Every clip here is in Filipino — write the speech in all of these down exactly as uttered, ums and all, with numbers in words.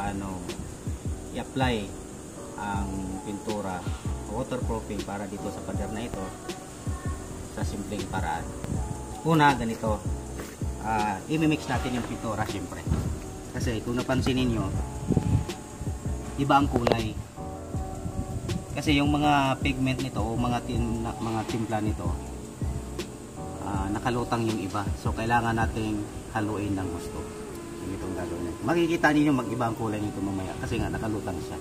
paano i-apply ang pintura waterproofing para dito sa pader na ito sa simpleng paraan. Una, ganito, uh, i-mix natin yung pintura syempre. Kasi kung napansin niyo, iba ang kulay. Kasi yung mga pigment nito o mga tin, mga timpla nito, uh, nakalutang yung iba. So kailangan nating haluin ng gusto. Itong gagawin. Makikita niyo mag-iba ang kulay nito mamaya kasi nga nakalutang siya.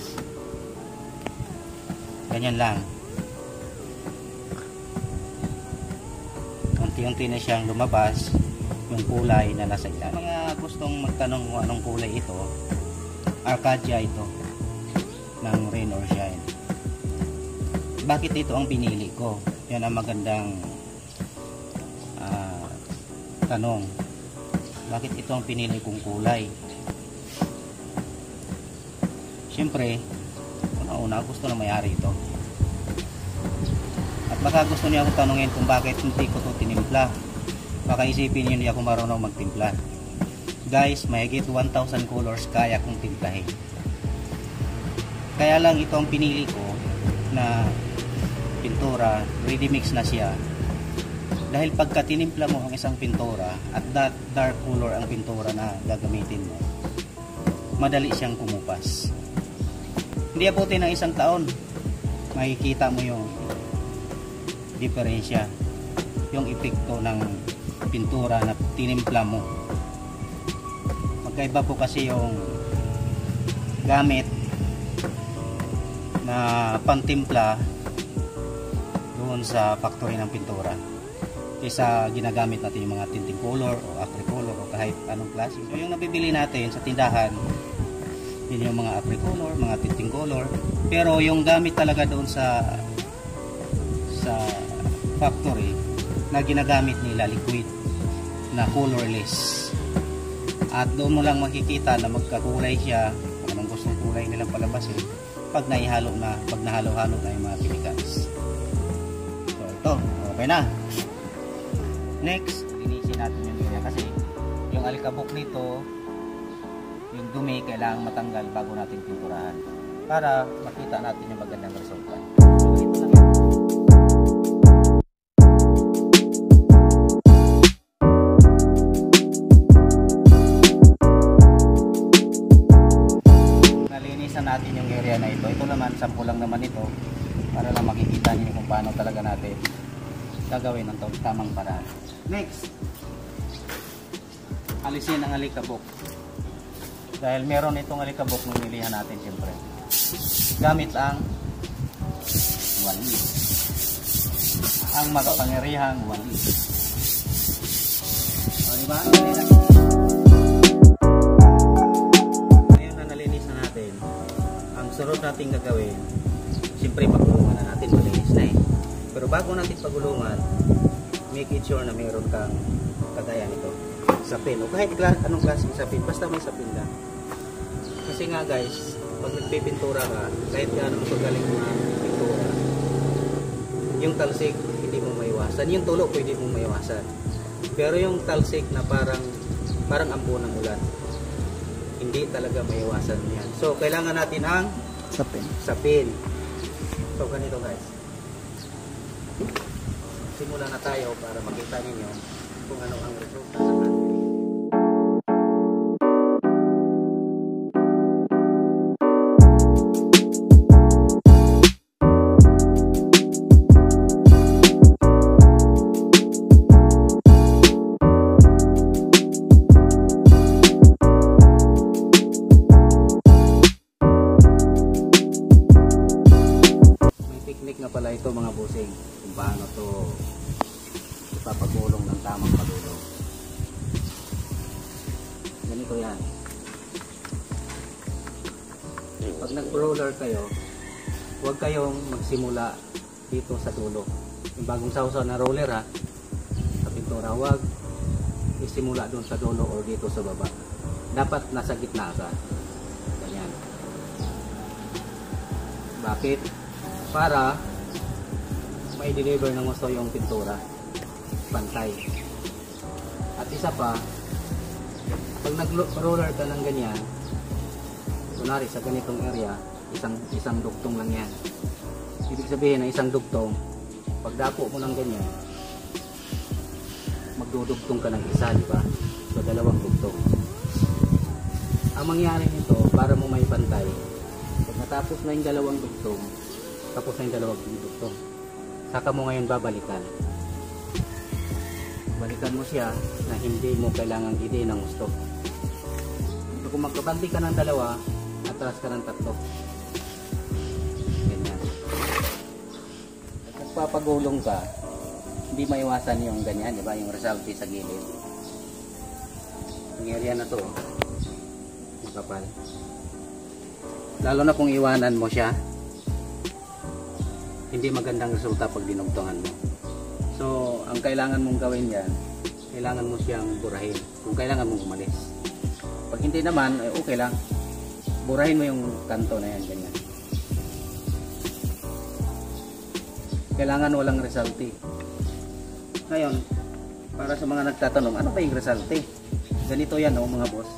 Ganyan lang. Unti-unti na siyang lumabas yung kulay na nasa ilalim. Mga gustong magtanong kung anong kulay ito, Arcadia ito ng Rain or Shine. Bakit ito ang pinili ko? Yan ang magandang uh, tanong. Bakit ito ang pinili kong kulay? Siyempre, una-una gusto na may-ari ito. At baka gusto niya akong tanungin kung bakit hindi ko ito tinimpla. Baka isipin niyo hindi ako marunong magtimpla. Guys, mahigit one thousand colors kaya kong timplahin. Kaya lang ito ang pinili ko na pintura, ready mix na siya. Dahil pagka tinimpla mo ang isang pintura at that dark color ang pintura na gagamitin mo, madali siyang kumupas. Hindi abutin ng isang taon, makikita mo yung diferensya, yung epekto ng pintura na tinimpla mo. Magkaiba po kasi yung gamit na pantimpla doon sa factory ng pintura kaysa ginagamit natin yung mga tinting color o acricolor o kahit anong klase. So yung nabibili natin sa tindahan, yun yung mga acricolor, mga tinting color, pero yung gamit talaga doon sa sa factory na ginagamit nila liquid na colorless. At doon mo lang makikita na magkakulay siya kung anong gustong kulay nilang palabasin pag naihalo na, pag nahalo-halo na yung mga chemicals. So ito, okay na. Next, linisin natin yung area kasi yung alikabok nito, yung dumi, kailangan matanggal bago natin pinturahan para makita natin yung magandang resulta. So ito lang. Nalinisan natin yung area na ito. Ito naman, sample lang naman ito para lang makikita niyo kung paano talaga natin gagawin ng tamang paraan. Next, alisin ang alikabok. Dahil meron itong alikabok nung nilihan natin siyempre. Gamit ang one leaf. Ang makapangyarihang one leaf. O diba? Ngayon na nalinis na natin, ang sunod natin gagawin, siyempre pagulungan na natin, malinis na eh. Pero bago natin pagulungan, make it sure na meron kang kagaya nito, sapin o kahit anong klaseng sapin, basta may sapin lang. Kasi nga guys, pag nagpipintura ka, kahit gaano mo galing mga pintura, yung talsik hindi mo maiwasan, yung tulo pwede mo maiwasan, pero yung talsik na parang parang ambo ng ulan, hindi talaga maiwasan yan. So kailangan natin ang sapin. sapin. So ganito guys, simulan na tayo para makita ninyo kung ano ang resulta sa atin. May technique na pala ito mga busing, kung paano to ipapagulong ng tamang pagulong. Ganito yan. Pag nag-roller kayo, huwag kayong magsimula dito sa dulo. Yung bagong sausaw na roller ha, sa pintura, huwag isimula doon sa dulo o dito sa baba. Dapat nasa gitna ka. Ganyan. Bakit? Para may deliver ng gusto yung pintura pantay. At isa pa, pag nag-roller ka ng ganyan, kunwari sa ganitong area, isang isang dugtong lang yan. Ibig sabihin na isang dugtong, pagdako mo ng ganyan, magdudugtong ka ng isa, di ba? So dalawang dugtong. Ang mangyari nito, para mo may pantay, pag natapos na yung dalawang dugtong, tapos na yung dalawang dugtong, saka mo ngayon babalikan. Balikan mo siya na hindi mo kailangang i-din ng gusto. So kung magkabanti ka ng dalawa, atras ka ng tatlo. Ganyan. At nagpapagulong ka, hindi maiwasan yung ganyan, di ba? Yung resulti sa gilid. Ang area na to, makapal. Lalo na kung iwanan mo siya, hindi magandang resulta pag dinugtungan mo. So, ang kailangan mong gawin yan, kailangan mo siyang burahin. Kung kailangan mong umalis. Pag hindi naman, eh, okay lang. Burahin mo yung kanto na yan, ganyan. Kailangan walang resulti. Ngayon, para sa mga nagtatanong, ano ba yung resulti? Ganito yan, oh, mga boss.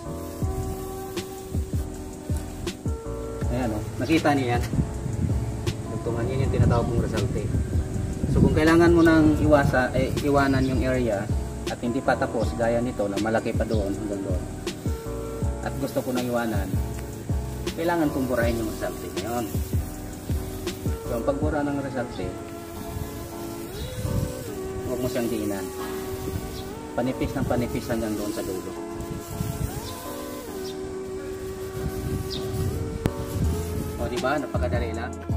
Ayan, oh, nakita niyo yan. Dugtungan yan yung tinatawag mong resulti. So kung kailangan mo nang iwasa, eh, iwanan yung area at hindi pa tapos gaya nito na malaki pa doon hanggang doon, at gusto ko nang iwanan, kailangan kong burahin yung resulti ngayon. So ang pagbura ng resulti, huwag mo siyang diinan, panipis ng panipis hanggang doon sa dulo. O diba, napakadali lang.